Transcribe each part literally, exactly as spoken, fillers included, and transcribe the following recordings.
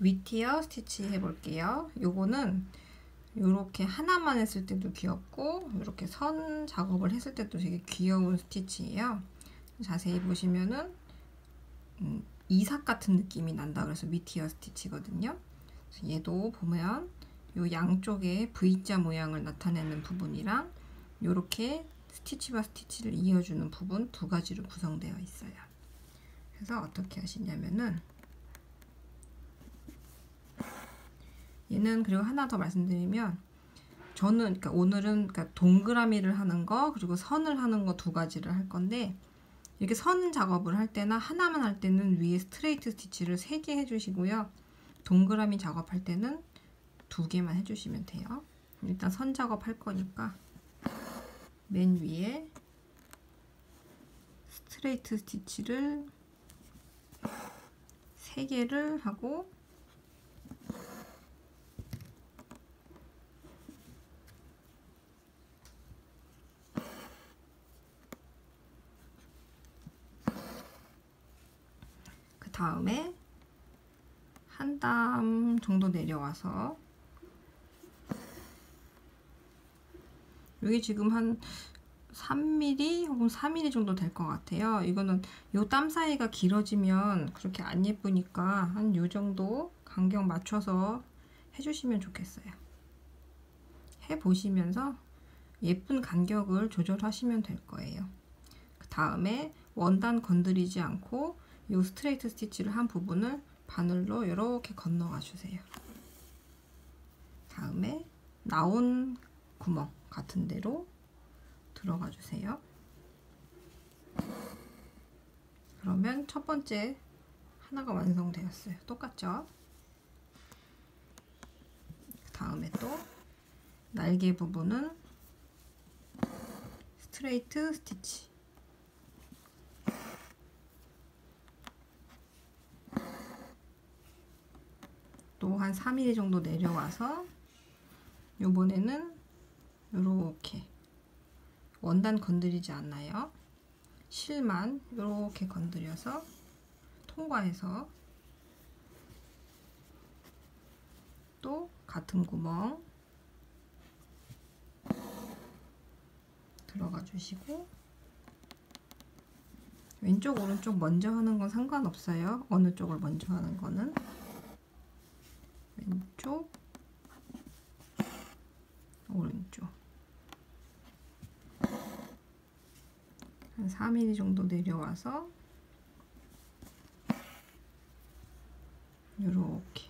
윗티어 스티치 해볼게요. 요거는 요렇게 하나만 했을 때도 귀엽고 이렇게 선 작업을 했을 때도 되게 귀여운 스티치예요. 자세히 보시면은 음, 이삭 같은 느낌이 난다 그래서 윗티어 스티치거든요. 그래서 얘도 보면 요 양쪽에 V자 모양을 나타내는 부분이랑 요렇게 스티치와 스티치를 이어주는 부분 두 가지로 구성되어 있어요. 그래서 어떻게 하시냐면은 얘는, 그리고 하나 더 말씀드리면 저는 그러니까 오늘은 그러니까 동그라미를 하는 거 그리고 선을 하는 거 두 가지를 할 건데, 이렇게 선 작업을 할 때나 하나만 할 때는 위에 스트레이트 스티치를 세 개 해주시고요. 동그라미 작업할 때는 두 개만 해주시면 돼요. 일단 선 작업 할 거니까 맨 위에 스트레이트 스티치를 세 개를 하고 그 다음에 한 땀 정도 내려와서 여기 지금 한 삼 밀리미터 혹은 사 밀리미터 정도 될 것 같아요. 이거는 요 땀 사이가 길어지면 그렇게 안 예쁘니까 한 요 정도 간격 맞춰서 해주시면 좋겠어요. 해보시면서 예쁜 간격을 조절하시면 될 거예요. 그 다음에 원단 건드리지 않고 요 스트레이트 스티치를 한 부분을 바늘로 이렇게 건너가 주세요. 다음에 나온 구멍 같은 데로 들어가 주세요. 그러면 첫 번째 하나가 완성되었어요. 똑같죠? 그 다음에 또 날개 부분은 스트레이트 스티치, 또 한 사 밀리미터 정도 내려와서 요번에는 요렇게 원단 건드리지 않나요? 실만 요렇게 건드려서 통과해서 또 같은 구멍 들어가 주시고, 왼쪽 오른쪽 먼저 하는 건 상관없어요. 어느 쪽을 먼저 하는 거는. 왼쪽 오른쪽 한 사 밀리미터 정도 내려와서 요렇게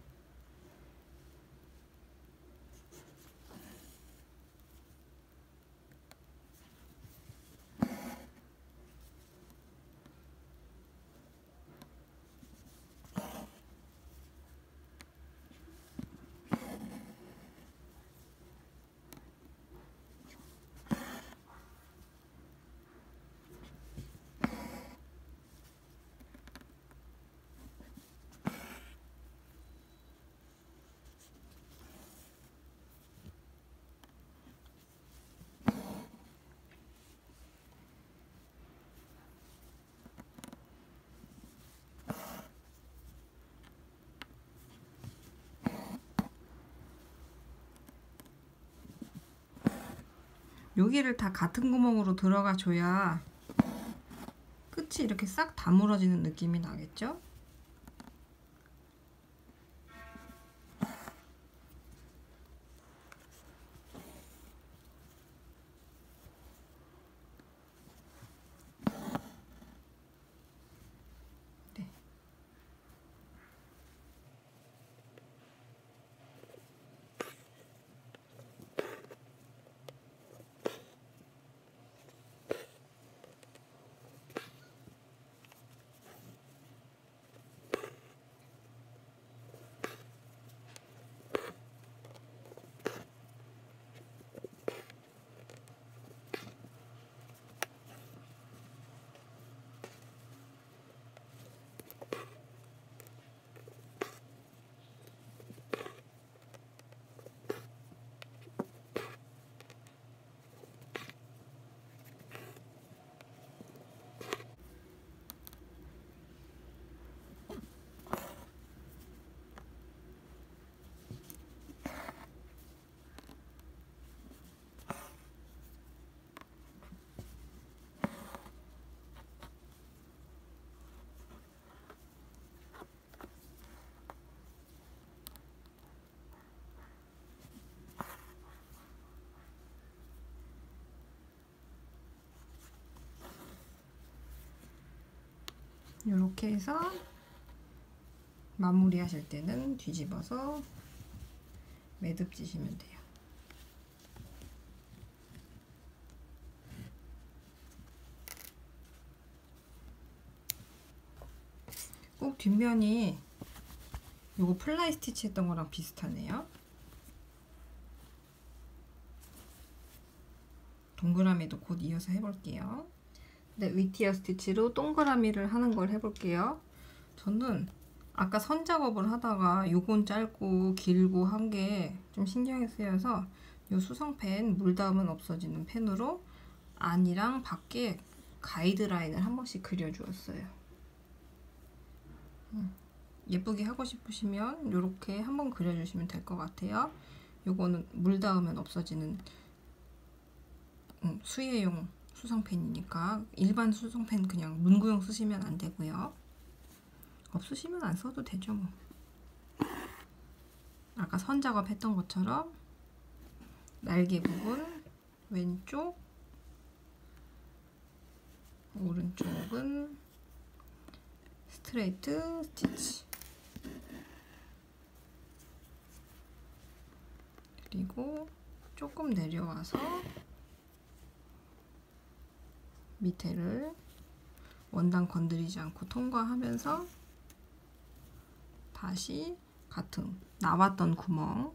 여기를 다 같은 구멍으로 들어가 줘야 끝이 이렇게 싹 다물어지는 느낌이 나겠죠? 네. 이렇게 해서 마무리 하실 때는 뒤집어서 매듭 지시면 돼요. 꼭 뒷면이 요거 플라이 스티치 했던 거랑 비슷하네요. 동그라미도 곧 이어서 해볼게요. 네, 윗티어 스티치로 동그라미를 하는 걸 해볼게요. 저는 아까 선 작업을 하다가 요건 짧고 길고 한 게 좀 신경이 쓰여서 요 수성펜, 물 닿으면 없어지는 펜으로 안이랑 밖에 가이드라인을 한 번씩 그려주었어요. 음, 예쁘게 하고 싶으시면 요렇게 한번 그려주시면 될 것 같아요. 요거는 물 닿으면 없어지는 음, 수혜용 수성펜이니까 일반 수성펜 그냥 문구용 쓰시면 안 되고요. 없으시면 안 써도 되죠 뭐. 아까 선 작업했던 것처럼 날개 부분 왼쪽, 오른쪽은 스트레이트 스티치, 그리고 조금 내려와서 밑에를 원단 건드리지 않고 통과하면서 다시 같은 나왔던 구멍으로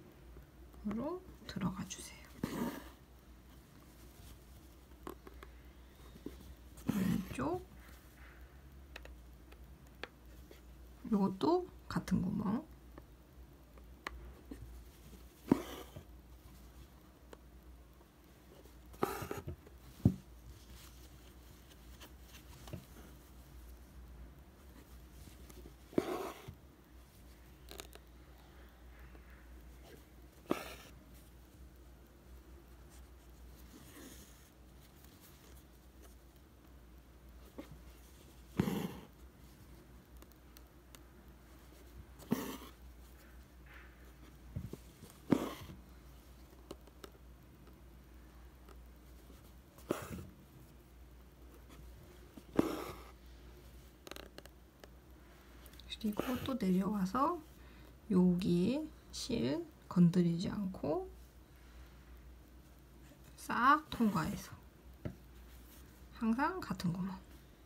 들어가 주세요. 왼쪽, 이것도 같은 구멍. 그리고 또 내려와서 여기 실 건드리지 않고 싹 통과해서 항상 같은 구멍.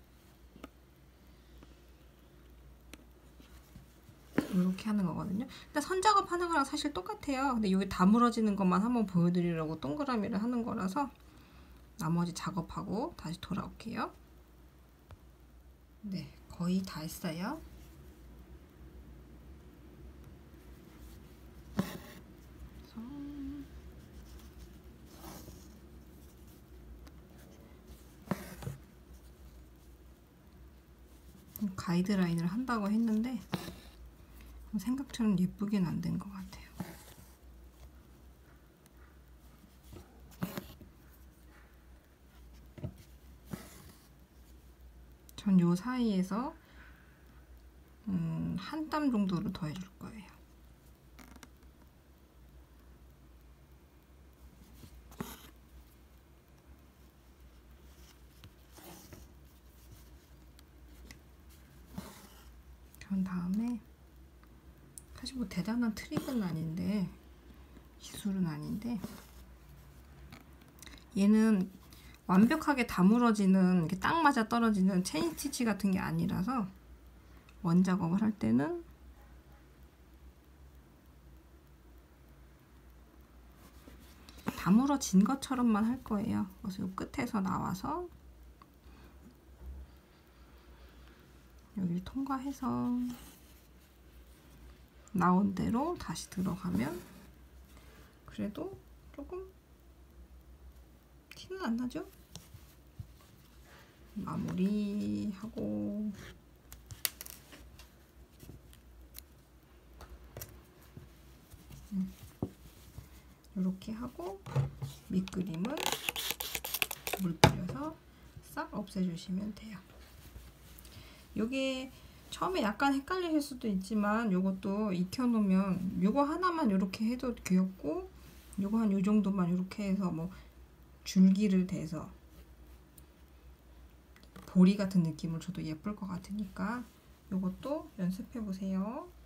이렇게 하는 거거든요. 일단 선 작업하는 거랑 사실 똑같아요. 근데 여기 다물어지는 것만 한번 보여드리려고 동그라미를 하는 거라서 나머지 작업하고 다시 돌아올게요. 네, 거의 다 했어요. 가이드라인을 한다고 했는데 생각처럼 예쁘긴 안 된 것 같아요. 전 요 사이에서 음, 한 땀 정도를 더 해줄 거예요. 그런 다음에 사실 뭐 대단한 트릭은 아닌데 기술은 아닌데 얘는 완벽하게 다물어지는 이렇게 딱 맞아 떨어지는 체인 스티치 같은 게 아니라서 원 작업을 할 때는 다물어진 것처럼만 할 거예요. 그래서 이 끝에서 나와서 여기를 통과해서 나온 대로 다시 들어가면 그래도 조금 티는 안 나죠? 마무리하고 음. 이렇게 하고 밑그림은 물 뿌려서 싹 없애주시면 돼요. 요게 처음에 약간 헷갈리실 수도 있지만 요것도 익혀놓으면 요거 하나만 이렇게 해도 귀엽고 요거 한 요 정도만 이렇게 해서 뭐 줄기를 대서 보리 같은 느낌을 줘도 예쁠 것 같으니까 요것도 연습해 보세요.